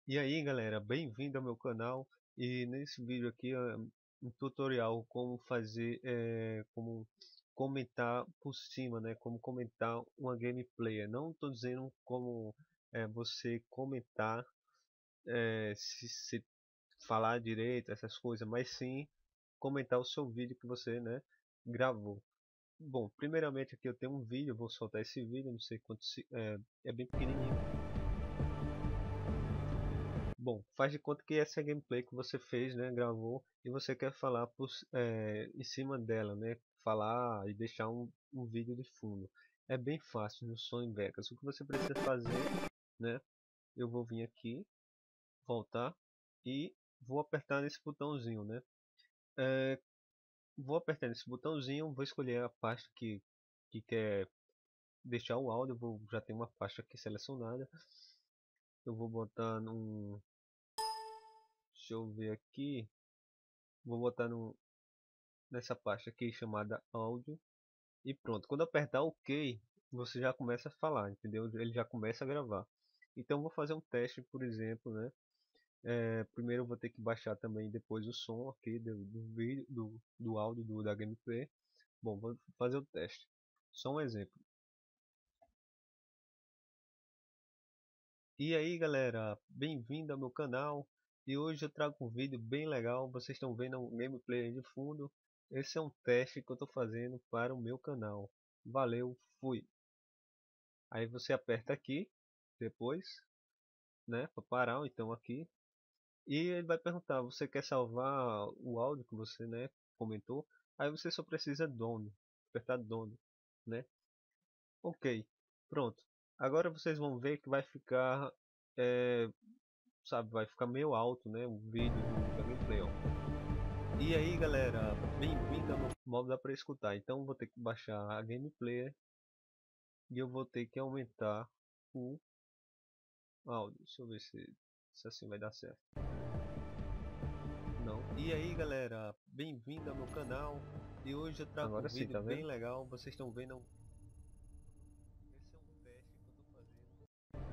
E aí galera, bem-vindo ao meu canal. E nesse vídeo aqui é um tutorial como fazer, como comentar por cima, né? Como comentar uma gameplay. Eu não estou dizendo como você comentar, se falar direito, essas coisas, mas sim comentar o seu vídeo que você, né, gravou. Bom, primeiramente aqui eu tenho um vídeo, eu vou soltar esse vídeo, não sei quanto é bem pequenininho. Bom, faz de conta que essa é a gameplay que você fez, né, gravou, e você quer falar em cima dela, né, falar e deixar um vídeo de fundo. É bem fácil no Sony Vegas. O que você precisa fazer, né, eu vou vir aqui, voltar e vou apertar nesse botãozinho, né. Vou apertar nesse botãozinho, vou escolher a pasta que quer deixar o áudio, já tenho uma pasta aqui selecionada. Eu vou botar num, deixa eu ver aqui, vou botar nessa pasta aqui chamada áudio e pronto. Quando apertar OK, você já começa a falar, entendeu? Ele já começa a gravar. Então vou fazer um teste, por exemplo, né? Primeiro eu vou ter que baixar também depois o som aqui do vídeo, do áudio da gameplay. Bom, vou fazer o teste. Só um exemplo. E aí galera, bem-vindo ao meu canal. E hoje eu trago um vídeo bem legal. Vocês estão vendo um gameplay aí de fundo. Esse é um teste que eu estou fazendo para o meu canal. Valeu, fui. Aí você aperta aqui depois, né, para parar, ou então aqui. E ele vai perguntar: você quer salvar o áudio que você, né, comentou? Aí você só precisa done, apertar done, né? OK, pronto. Agora vocês vão ver que vai ficar, é, sabe, vai ficar meio alto, né, o vídeo da gameplay, ó. E aí galera, bem-vindo ao meu modo, dá para escutar. Então vou ter que baixar a gameplay e eu vou ter que aumentar o áudio. Deixa eu ver se assim vai dar certo. Não. E aí galera, bem-vindo ao meu canal. E hoje eu trago um vídeo bem legal. Vocês estão vendo. Esse é um teste que eu tô fazendo.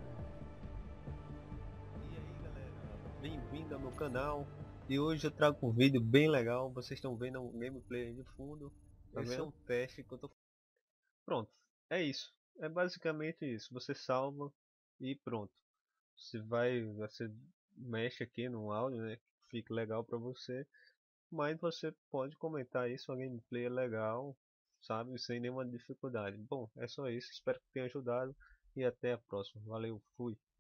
E aí galera, bem-vindo ao meu canal. E hoje eu trago um vídeo bem legal. Vocês estão vendo um gameplay aí de fundo. Esse é um teste que eu tô. Pronto, é isso. É basicamente isso. Você salva e pronto. Você mexe aqui no áudio, né? Que fica legal para você. Mas você pode comentar isso, a gameplay é legal, sabe? Sem nenhuma dificuldade. Bom, é só isso. Espero que tenha ajudado e até a próxima. Valeu, fui.